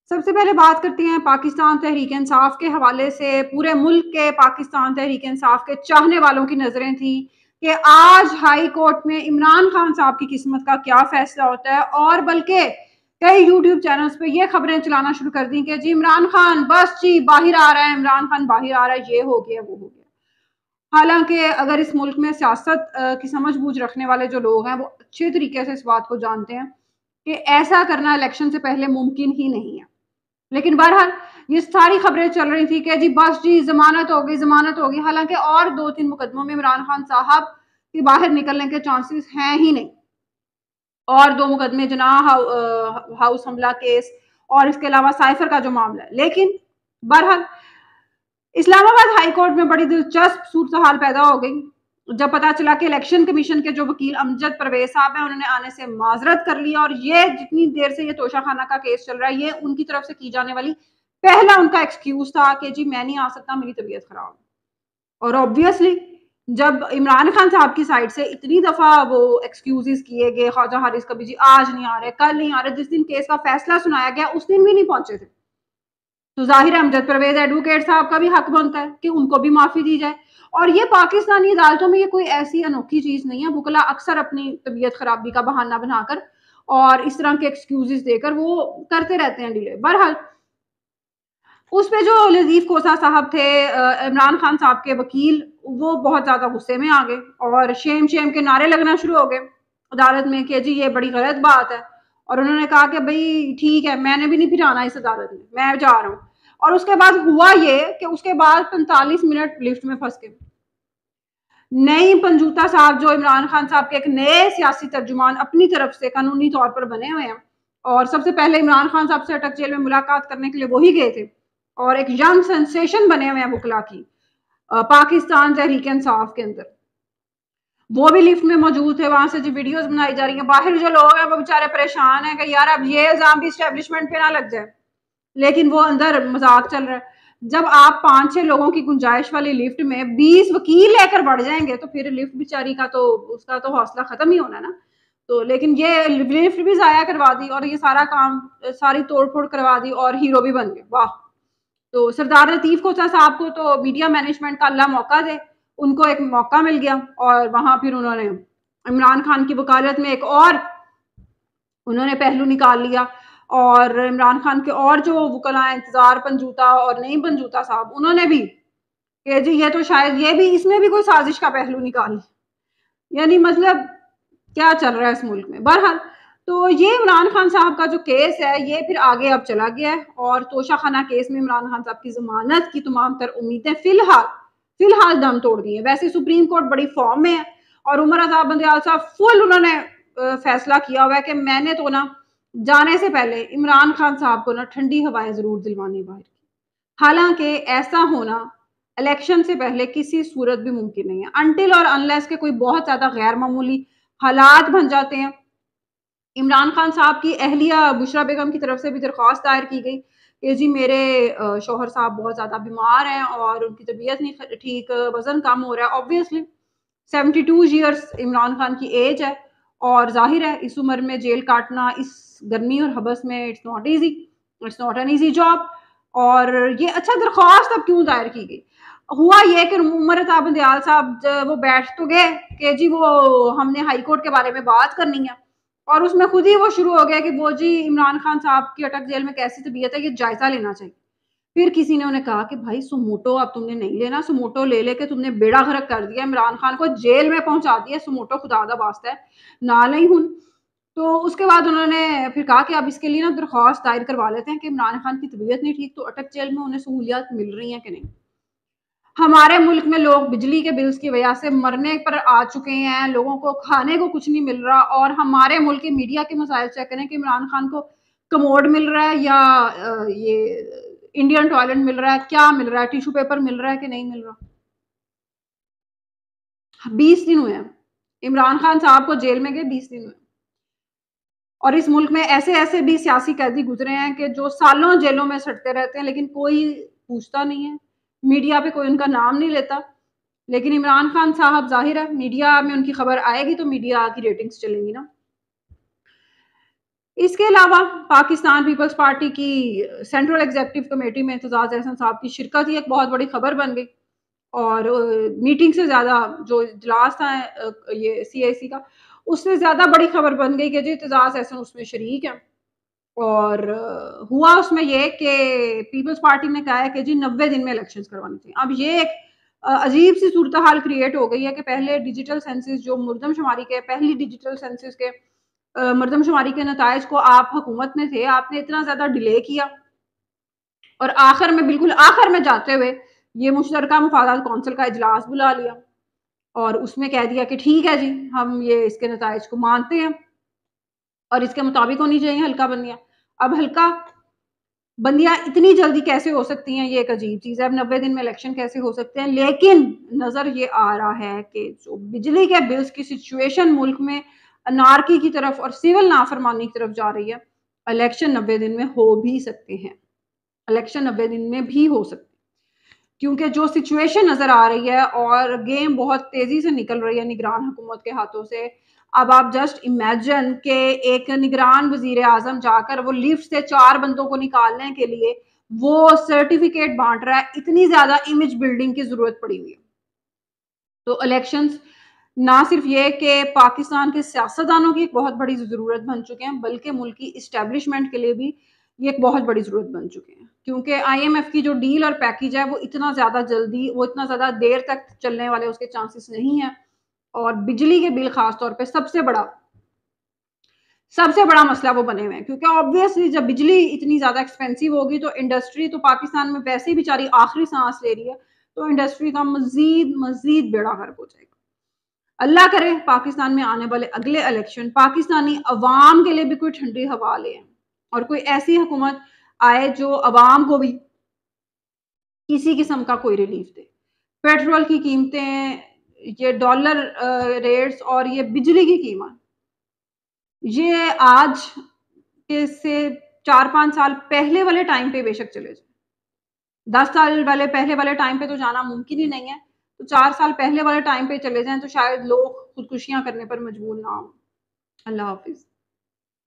सबसे पहले बात करते हैं पाकिस्तान तहरीक-ए-इंसाफ के हवाले से। पूरे मुल्क के पाकिस्तान तहरीक-ए-इंसाफ के चाहने वालों की नज़रें थी कि आज हाई कोर्ट में इमरान खान साहब की किस्मत का क्या फैसला होता है, और बल्कि कई यूट्यूब चैनल्स पे ये खबरें चलाना शुरू कर दी कि जी इमरान खान बस जी बाहर आ रहा है, इमरान खान बाहर आ रहा है, ये हो गया, वो हो गया। हालांकि अगर इस मुल्क में सियासत की समझ बूझ रखने वाले जो लोग हैं वो अच्छे तरीके से इस बात को जानते हैं कि ऐसा करना इलेक्शन से पहले मुमकिन ही नहीं है। लेकिन बहरहाल ये सारी खबरें चल रही थी कि जी बस जी जमानत हो गई, जमानत हो गई। हालांकि और 2-3 मुकदमों में इमरान खान साहब के बाहर निकलने के चांसेस हैं ही नहीं। और 2 मुकदमे जनाह हाउस हमला केस और इसके अलावा साइफर का जो मामला है। लेकिन बहरहाल इस्लामाबाद हाई कोर्ट में बड़ी दिलचस्प सूरत-हाल पैदा हो गई जब पता चला कि इलेक्शन कमीशन के जो वकील अमजद परवेज साहब हैं, उन्होंने आने से माजरत कर लिया, और ये जितनी देर से ये तोशाखाना का केस चल रहा है, ये उनकी तरफ से की जाने वाली पहला उनका एक्सक्यूज था कि जी मैं नहीं आ सकता, मेरी तबीयत खराब है। और ऑब्वियसली जब इमरान खान साहब की साइड से इतनी दफा वो एक्सक्यूजेस किए गए, ख्वाजा हारिस कभी जी आज नहीं आ रहे, कल नहीं आ रहे, जिस दिन केस का फैसला सुनाया गया उस दिन भी नहीं पहुंचे थे, तो जाहिर है अमजद परवेज एडवोकेट साहब का भी हक बनता है कि उनको भी माफी दी जाए। और ये पाकिस्तानी अदालतों में ये कोई ऐसी अनोखी चीज नहीं है। वकला अक्सर अपनी तबीयत खराबी का बहाना बनाकर और इस तरह के एक्सक्यूजेस देकर वो करते रहते हैं डिले। बहरहाल उस पे जो लजीफ कोसा साहब थे, इमरान खान साहब के वकील, वो बहुत ज्यादा गुस्से में आ गए और शेम शेम के नारे लगना शुरू हो गए अदालत में कि जी ये बड़ी गलत बात है। और उन्होंने कहा कि भाई ठीक है, मैंने भी नहीं फिर आना इस अदालत में, मैं जा रहा हूँ। और उसके बाद हुआ ये कि उसके बाद 45 मिनट लिफ्ट में फंस गए। नई पंजूता साहब जो इमरान खान साहब के एक नए सियासी तर्जुमान अपनी तरफ से कानूनी तौर पर बने हुए हैं, और सबसे पहले इमरान खान साहब से अटक जेल में मुलाकात करने के लिए वही गए थे, और एक यंग सेंसेशन बने हुए हैं वकला की पाकिस्तान तहरीक इंसाफ के अंदर। वो भी लिफ्ट में मौजूद थे, वहां से जो वीडियोस बनाई जा रही है, बाहर जो लोग हैं वो बेचारे परेशान हैं कि यार अब ये इल्जाम भी स्टैब्लिशमेंट पे ना लग जाए। लेकिन वो अंदर मजाक चल रहा है। जब आप 5-6 लोगों की गुंजाइश वाली लिफ्ट में 20 वकील लेकर बढ़ जाएंगे तो फिर लिफ्ट बेचारी का तो उसका तो हौसला खत्म ही होना ना। तो लेकिन ये लिफ्ट भी जाया करवा दी और ये सारा काम सारी तोड़ फोड़ करवा दी और हीरो भी बन गए। वाह। तो सरदार लतीफ कोचा साहब को तो मीडिया मैनेजमेंट का अल्लाह मौका दे, उनको एक मौका मिल गया और वहां फिर उन्होंने इमरान खान की वकालत में एक और उन्होंने पहलू निकाल लिया। और इमरान खान के और जो वकला इंतजार पंजूता और नईम पंजूता साहब, उन्होंने भी कि जी ये तो शायद ये भी इसमें भी कोई साजिश का पहलू निकाल, यानी मतलब क्या चल रहा है इस मुल्क में। बहरहाल तो ये इमरान खान साहब का जो केस है ये फिर आगे अब चला गया है, और तोशाखाना केस में इमरान खान साहब की जमानत की तमाम तर उम्मीदें फिलहाल दम तोड़ गई है। वैसे सुप्रीम कोर्ट बड़ी फॉर्म में है और उमर अता बंदयाल साहब फुल उन्होंने फैसला किया हुआ है कि मैंने तो ना जाने से पहले इमरान खान साहब को ना ठंडी हवाएं जरूर दिलवानी बाहर की। हालांकि ऐसा होना इलेक्शन से पहले किसी सूरत भी मुमकिन नहीं है, अनटिल और अनलेस के कोई बहुत ज्यादा गैर मामूली हालात बन जाते हैं। इमरान खान साहब की अहलिया बुशरा बेगम की तरफ से भी दरख्वास्त दायर की गई कि जी मेरे शौहर साहब बहुत ज़्यादा बीमार हैं और उनकी तबीयत नहीं ठीक, वज़न कम हो रहा है। ऑब्वियसली 72 ईयर्स इमरान खान की एज है, और जाहिर है इस उम्र में जेल काटना इस गर्मी और हबस में it's not an easy job. और ये अच्छा दरख्वास्त अब क्यों दायर की गई? हुआ ये कि उमर अता बंदयाल साहब वो बैठ तो गए कि जी वो हमने हाई कोर्ट के बारे में बात करनी है, और उसमें खुद ही वो शुरू हो गया कि वो जी इमरान खान साहब की अटक जेल में कैसी तबीयत है ये जायजा लेना चाहिए। फिर किसी ने उन्हें कहा कि भाई सुमोटो अब तुमने नहीं लेना, सुमोटो ले लेके तुमने बेड़ा गर्क कर दिया, इमरान खान को जेल में पहुंचा दिया, सुमोटो खुदा दा वास्ता है ना नहीं हुन। तो उसके बाद उन्होंने फिर कहा कि अब इसके लिए ना दरख्वास्त दायर करवा लेते हैं कि इमरान खान की तबीयत नहीं ठीक, तो अटक जेल में उन्हें सहूलियात मिल रही हैं कि नहीं। हमारे मुल्क में लोग बिजली के बिल्स की वजह से मरने पर आ चुके हैं, लोगों को खाने को कुछ नहीं मिल रहा, और हमारे मुल्क की मीडिया के मसाइल चेक करें कि इमरान खान को कमोड मिल रहा है या ये इंडियन टॉयलेट मिल रहा है, क्या मिल रहा है, टिश्यू पेपर मिल रहा है कि नहीं मिल रहा। 20 दिन हुए हैं इमरान खान साहब को जेल में गए, 20 दिन हुए। और इस मुल्क में ऐसे ऐसे भी सियासी कैदी गुजरे हैं कि जो सालों जेलों में सड़ते रहते हैं, लेकिन कोई पूछता नहीं है, मीडिया पे कोई उनका नाम नहीं लेता। लेकिन इमरान खान साहब जाहिर है मीडिया में उनकी खबर आएगी तो मीडिया की रेटिंग्स चलेंगी ना। इसके अलावा पाकिस्तान पीपल्स पार्टी की सेंट्रल एग्जीक्यूटिव कमेटी में एतजाज़ अहसन साहब की शिरकत ही एक बहुत बड़ी खबर बन गई और मीटिंग से ज़्यादा जो इजलास था ये सीएसी का, उससे ज़्यादा बड़ी खबर बन गई कि जी एतजाज़ अहसन उसमें शरीक हैं और हुआ उसमें ये कि पीपल्स पार्टी ने कहा है कि जी 90 दिन में इलेक्शंस करवाने चाहिए। अब ये एक अजीब सी सूरत हाल क्रिएट हो गई है कि पहले डिजिटल सेंसस जो मुर्दमशुमारी के पहली डिजिटल सेंसस के मरदमशुमारी के नताइज को आप हुकूमत में थे, आपने इतना ज़्यादा डिले किया और आखिर में बिल्कुल आखिर में जाते हुए ये मुश्तरका मुफादात कौंसिल का इजलास बुला लिया और उसमें कह दिया कि ठीक है जी, हम ये इसके नताइज को मानते हैं और इसके मुताबिक होनी चाहिए हल्का बंदियाँ। अब हल्का बंदियाँ इतनी जल्दी कैसे हो सकती हैं, ये एक अजीब चीज़ है। अब 90 दिन में इलेक्शन कैसे हो सकते हैं? लेकिन नज़र ये आ रहा है कि जो बिजली के बिल्स की सिचुएशन मुल्क में अनारकी की तरफ और सिविल नाफरमानी की तरफ जा रही है, इलेक्शन 90 दिन में हो भी सकते हैं। इलेक्शन 90 दिन में भी हो सकते हैं। क्योंकि जो सिचुएशन नज़र आ रही है और गेम बहुत तेज़ी से निकल रही है निगरान हुकूमत के हाथों से। अब आप जस्ट इमेजिन कि एक निगरान वज़ीर-ए-आज़म जाकर वो लिफ्ट से 4 बंदों को निकालने के लिए वो सर्टिफ़िकेट बाँट रहा है, इतनी ज़्यादा इमेज बिल्डिंग की ज़रूरत पड़ी हुई है। तो इलेक्शंस ना सिर्फ़ ये कि पाकिस्तान के सियासतदानों की एक बहुत बड़ी ज़रूरत बन चुके हैं, बल्कि मुल्क की एस्टेब्लिशमेंट के लिए भी ये एक बहुत बड़ी ज़रूरत बन चुके हैं। क्योंकि आईएमएफ की जो डील और पैकेज है, वो इतना ज़्यादा जल्दी, वो इतना ज़्यादा देर तक चलने वाले उसके चांसेस नहीं हैं और बिजली के बिल ख़ास तौर पे सबसे बड़ा मसला वो बने हुए हैं क्योंकि ऑब्वियसली जब बिजली इतनी ज़्यादा एक्सपेंसिव होगी तो इंडस्ट्री तो पाकिस्तान में वैसे ही बेचारी आखिरी सांस ले रही है, तो इंडस्ट्री का मज़ीद बेड़ा गर्क हो जाएगा। अल्लाह करे पाकिस्तान में आने वाले अगले इलेक्शन पाकिस्तानी अवाम के लिए भी कोई ठंडी हवा ले और कोई ऐसी हुकूमत आए जो अवाम को भी किसी किस्म का कोई रिलीफ दे। पेट्रोल की कीमतें, ये डॉलर रेट्स और ये बिजली की कीमत, ये आज के से 4-5 साल पहले वाले टाइम पे बेशक चले जाएँ। 10 साल वाले पहले वाले टाइम पे तो जाना मुमकिन ही नहीं है। तो 4 साल पहले वाले टाइम पे चले जाएँ तो शायद लोग खुदकुशियाँ करने पर मजबूर ना हों। अल्लाह हाफ़िज़।